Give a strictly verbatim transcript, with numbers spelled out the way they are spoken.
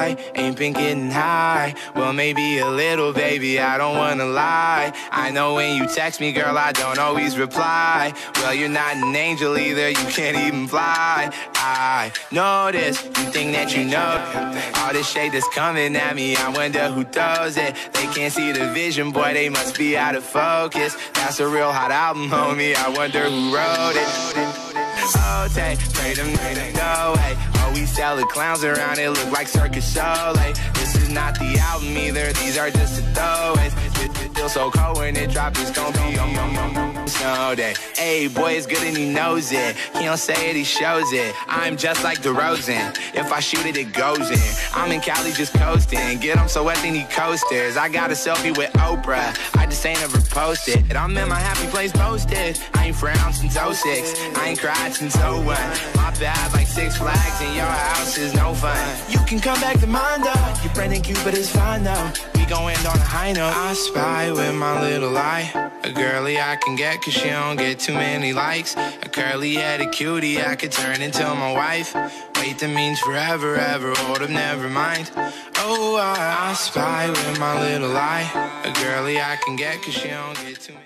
boy ain't been getting high. Well, maybe a little, baby, I don't wanna lie. I know when you text me, girl, I don't always reply. Well, you're not an angel either, you can't even fly. I know this, you think that you know all this shade that's coming at me, I wonder who throws it. They can't see the vision, boy, they must be out of focus. That's a real hot album, homie, I wonder who wrote it. Oh, take, pray them, pray them, no way. Oh, we sell the clowns around, it look like Circus Soleil. This is not the album either, these are just the throwaways. It feels so cold when it drops, it's gon' be on, on, on, on snow day. Hey, boy, it's good and he knows it. He don't say it, he shows it. I'm just like DeRozan. If I shoot it, it goes in. I'm in Cali just coasting. Get him so wet, they need coasters. I got a selfie with Oprah. I just ain't ever posted. I'm in my happy place posted. I ain't frowned since oh six. I ain't cried since oh one. My bad, like Six Flags in your house is no fun. You can come back to mine though. Your friend and Cupid is fine though. We gon' end on a high note. I spy with my little eye a girly I can get cause she don't get too many likes. A curly-headed cutie I could turn into my wife. Wait, that means forever, ever, hold up, never mind. Oh, I, I spy with my little eye a girly I can get cause she don't get too many